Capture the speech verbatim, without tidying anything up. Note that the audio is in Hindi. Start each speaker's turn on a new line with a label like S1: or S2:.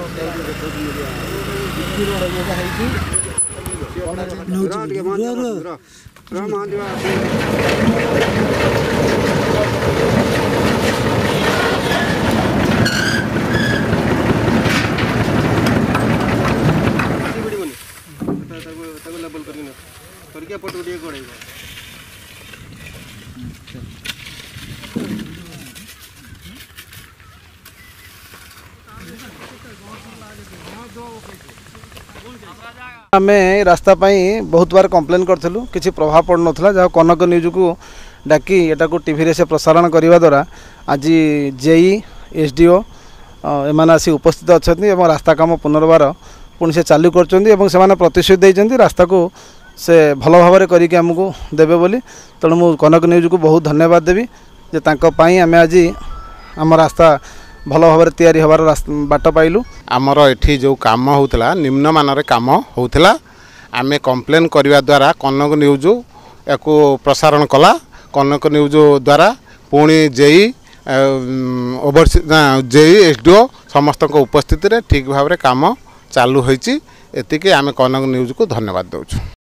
S1: आम रास्ता बहुत बार कंप्लेन करूँ किसी प्रभाव पड़ नाला जहाँ कनक न्यूज को डाकी एटा को टीवी से प्रसारण करने द्वारा आज जेई एसडीओ एम आसी उपस्थित अच्छा रास्ता काम पुनर्बार पुणी से चालू कर प्रतिश्रुति देते रास्ता को से भल भाव करके आमको देवे बोली तेणु मु कनक न्यूज को बहुत धन्यवाद देवी जे तांको आम आज आम रास्ता भल भाव तैयारी हबार बाट पाइलु।
S2: आमर एठी जो काम होता निम्न मानर काम होता आम कंप्लेन करने द्वारा कनक न्यूज या प्रसारण कला कनक न्यूज द्वारा पुणी जेई ओवरसी जेई एसडीओ समस्त उपस्थित ठीक भाव में काम चालू होती एतिके आम कनक न्यूज को धन्यवाद दौचु।